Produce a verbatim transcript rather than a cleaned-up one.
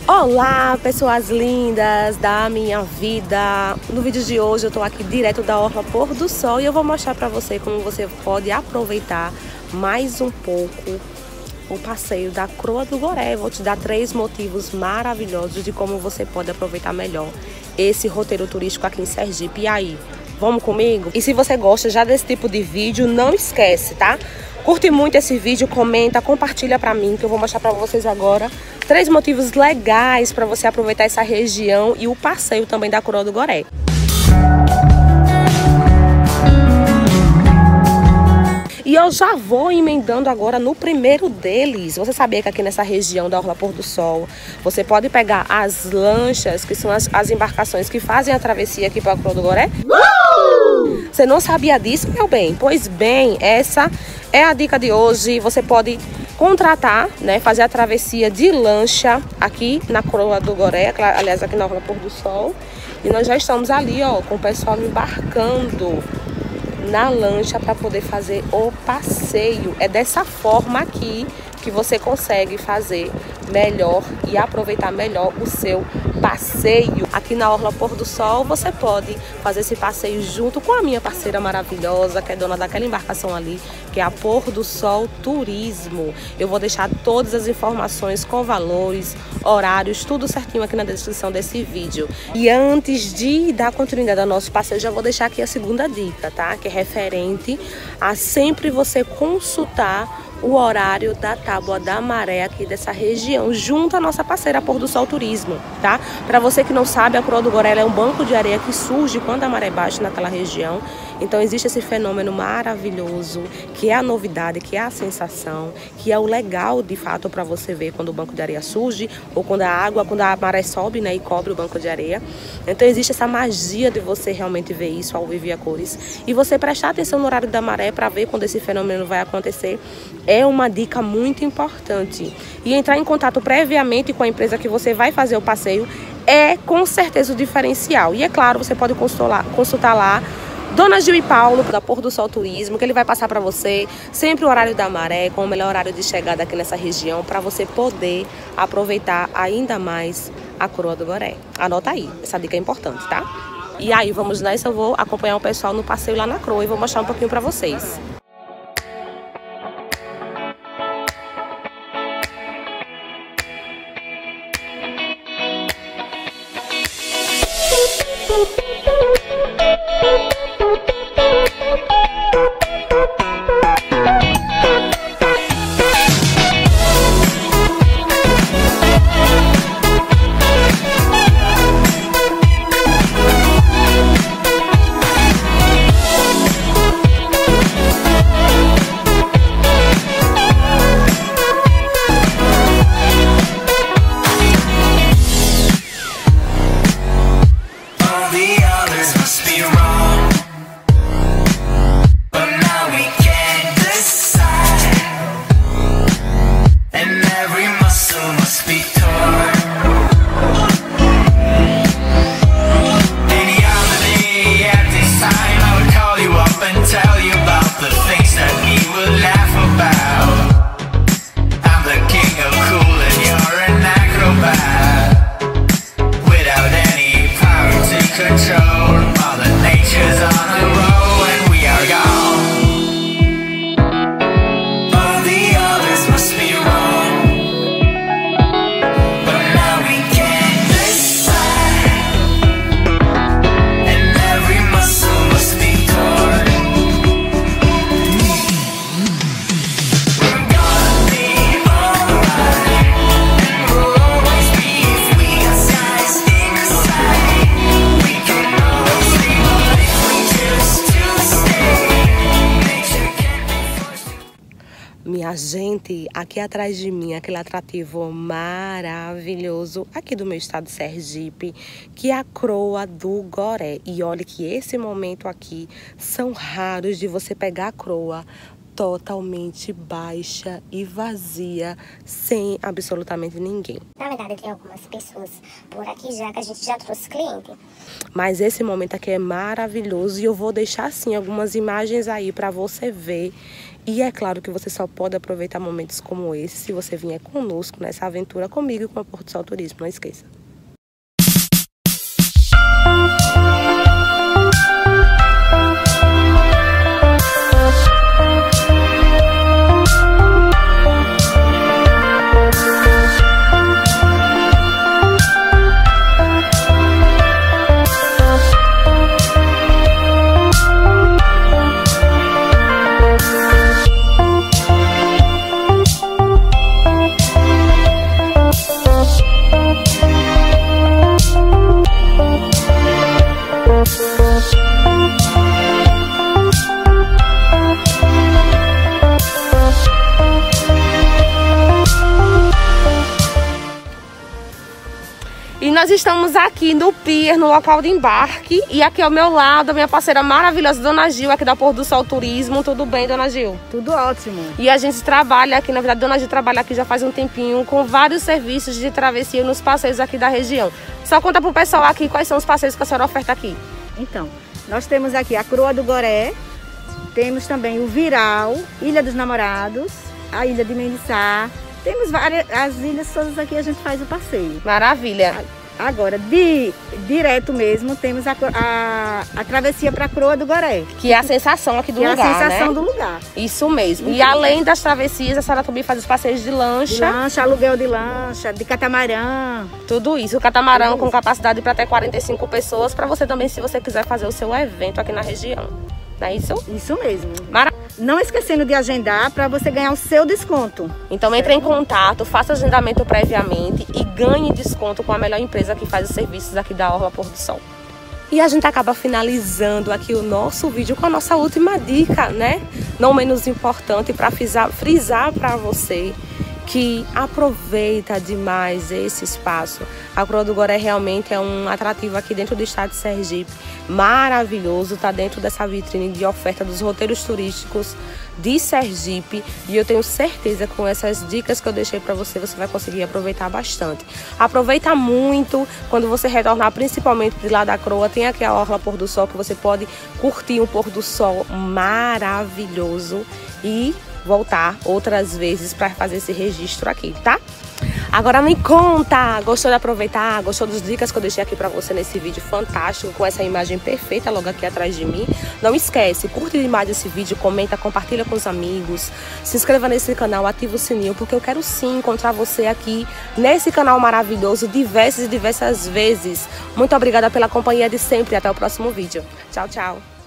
Olá, pessoas lindas da minha vida. No vídeo de hoje eu tô aqui direto da Orla Pôr do Sol e eu vou mostrar pra você como você pode aproveitar mais um pouco o passeio da Croa do Goré. Vou te dar três motivos maravilhosos de como você pode aproveitar melhor esse roteiro turístico aqui em Sergipe. E aí, vamos comigo? E se você gosta já desse tipo de vídeo, não esquece, tá? Curte muito esse vídeo, comenta, compartilha pra mim, que eu vou mostrar pra vocês agora três motivos legais pra você aproveitar essa região e o passeio também da Croa do Goré. E eu já vou emendando agora no primeiro deles. Você sabia que aqui nessa região da Orla Pôr do Sol, você pode pegar as lanchas, que são as, as embarcações que fazem a travessia aqui para a Croa do Goré? Uh! Você não sabia disso, meu bem? Pois bem, essa é a dica de hoje. Você pode contratar, né, fazer a travessia de lancha aqui na Croa do Goré, aliás, aqui na Orla Pôr do Sol. E nós já estamos ali, ó, com o pessoal embarcando na lancha para poder fazer o passeio. É dessa forma aqui que você consegue fazer melhor e aproveitar melhor o seu passeio. Aqui na Orla Pôr do Sol você pode fazer esse passeio junto com a minha parceira maravilhosa, que é dona daquela embarcação ali, que é a Pôr do Sol Turismo. Eu vou deixar todas as informações com valores, horários, tudo certinho aqui na descrição desse vídeo. E antes de dar continuidade ao nosso passeio, já vou deixar aqui a segunda dica, tá? Que é referente a sempre você consultar o horário da tábua da maré aqui dessa região, junto à nossa parceira Pôr do Sol Turismo, tá? Para você que não sabe, a Croa do Goré é um banco de areia que surge quando a maré baixa naquela região. Então existe esse fenômeno maravilhoso, que é a novidade, que é a sensação, que é o legal de fato para você ver quando o banco de areia surge, ou quando a água, quando a maré sobe, né, e cobre o banco de areia. Então existe essa magia de você realmente ver isso ao vivo e a cores. E você prestar atenção no horário da maré para ver quando esse fenômeno vai acontecer é uma dica muito importante. E entrar em contato previamente com a empresa que você vai fazer o passeio é com certeza o diferencial. E é claro, você pode consultar, consultar lá Dona Gil e Paulo, da Pôr do Sol Turismo, que ele vai passar para você sempre o horário da maré, com o melhor horário de chegada aqui nessa região, para você poder aproveitar ainda mais a Croa do Goré. Anota aí, essa dica é importante, tá? E aí, vamos nessa, eu vou acompanhar o pessoal no passeio lá na Croa e vou mostrar um pouquinho para vocês. Minha gente, aqui atrás de mim, aquele atrativo maravilhoso aqui do meu estado de Sergipe, que é a Croa do Goré. E olha que esse momento aqui são raros de você pegar a croa totalmente baixa e vazia, sem absolutamente ninguém. Na verdade, tem algumas pessoas por aqui já que a gente já trouxe cliente. Mas esse momento aqui é maravilhoso e eu vou deixar assim algumas imagens aí para você ver. E é claro que você só pode aproveitar momentos como esse se você vier conosco nessa aventura comigo e com a Porto Sol Turismo, não esqueça. E nós estamos aqui no pier, no local de embarque. E aqui ao meu lado, a minha parceira maravilhosa, Dona Gil, aqui da Porto do Sol Turismo. Tudo bem, Dona Gil? Tudo ótimo. E a gente trabalha aqui, na verdade, Dona Gil trabalha aqui já faz um tempinho, com vários serviços de travessia nos passeios aqui da região. Só conta pro pessoal aqui quais são os passeios que a senhora oferta aqui. Então, nós temos aqui a Croa do Goré, temos também o Viral, Ilha dos Namorados, a Ilha de Mendiçá. Temos várias, as ilhas todas aqui a gente faz o passeio. Maravilha. Agora, de direto mesmo, temos a, a, a travessia para a Croa do Goré. Que é a sensação aqui do que lugar, é a sensação né? do lugar. Isso mesmo. Isso E além das travessias, a senhora também faz os passeios de lancha. De lancha, aluguel de lancha, de catamarã. Tudo isso. O catamarão Tudo com isso. capacidade para até quarenta e cinco pessoas. Para você também, se você quiser fazer o seu evento aqui na região. Não é isso? Isso mesmo. Mara... Não esquecendo de agendar para você ganhar o seu desconto. Então entre em contato, faça agendamento previamente e ganhe desconto com a melhor empresa que faz os serviços aqui da Orla Porto do Sol. E a gente acaba finalizando aqui o nosso vídeo com a nossa última dica, né? Não menos importante, para frisar, frisar para você que aproveita demais esse espaço. A Croa do Goré realmente é um atrativo aqui dentro do estado de Sergipe, maravilhoso, tá dentro dessa vitrine de oferta dos roteiros turísticos de Sergipe, e eu tenho certeza que com essas dicas que eu deixei para você, você vai conseguir aproveitar bastante. Aproveita muito quando você retornar, principalmente de lá da Croa, tem aqui a Orla Pôr do Sol, que você pode curtir um pôr do sol maravilhoso e voltar outras vezes para fazer esse registro aqui, tá? Agora me conta, gostou de aproveitar? Gostou das dicas que eu deixei aqui pra você nesse vídeo fantástico, com essa imagem perfeita logo aqui atrás de mim? Não esquece, curte demais esse vídeo, comenta, compartilha com os amigos, se inscreva nesse canal, ativa o sininho, porque eu quero sim encontrar você aqui nesse canal maravilhoso diversas e diversas vezes. Muito obrigada pela companhia de sempre e até o próximo vídeo. Tchau, tchau!